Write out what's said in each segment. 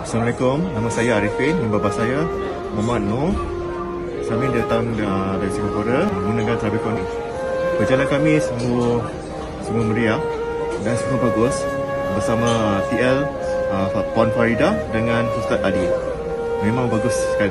Assalamualaikum, nama saya Arifin, dan bapa saya Muhammad Noor. Kami datang dari Singapura menggunakan Travel Connect. Perjalanan kami semua meriah dan semua bagus bersama TL Puan Farida dengan Ustaz Ali. Memang bagus sekali.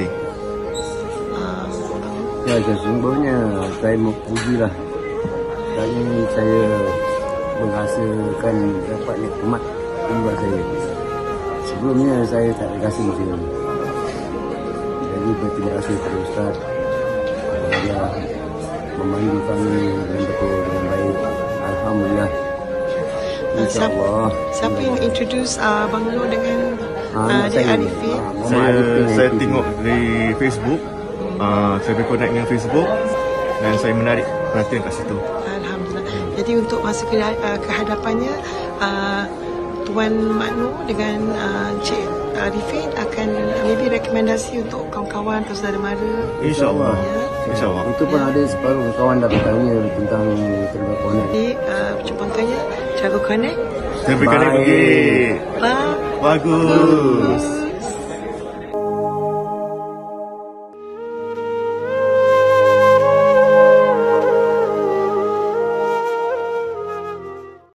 Ya, sesungguhnya saya mau pujilah. Kali ini saya menghasilkan dapat nikmat umrah saya. Sebelumnya saya tak dikasih macam ini. Jadi berterima kasih kepada Ustaz. Dia memandu kami dengan betul, dengan baik. Alhamdulillah. InsyaAllah. Siapa yang introduce Abang Noor dengan Adik Arifin? Saya tengok di Facebook, saya berconnect dengan Facebook dan saya menarik perhatian kat situ. Alhamdulillah. Jadi untuk masa kehadapannya, Tuan Mak Noor dengan Cik Arifin akan maybe rekomendasi untuk kawan-kawan atau saudara mara. InsyaAllah. Ya. InsyaAllah. Itu pun ada separuh kawan dah bertanya tentang Travel Connect. Jadi perjumpaannya Travel Connect. Travel Connect pergi. Bagus. Bagus.